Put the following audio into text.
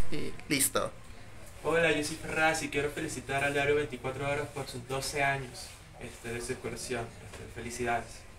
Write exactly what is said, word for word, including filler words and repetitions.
Y listo. Hola, yo soy Ferraz y quiero felicitar al Diario veinticuatro Horas por sus doce años este, de circulación. Este, felicidades.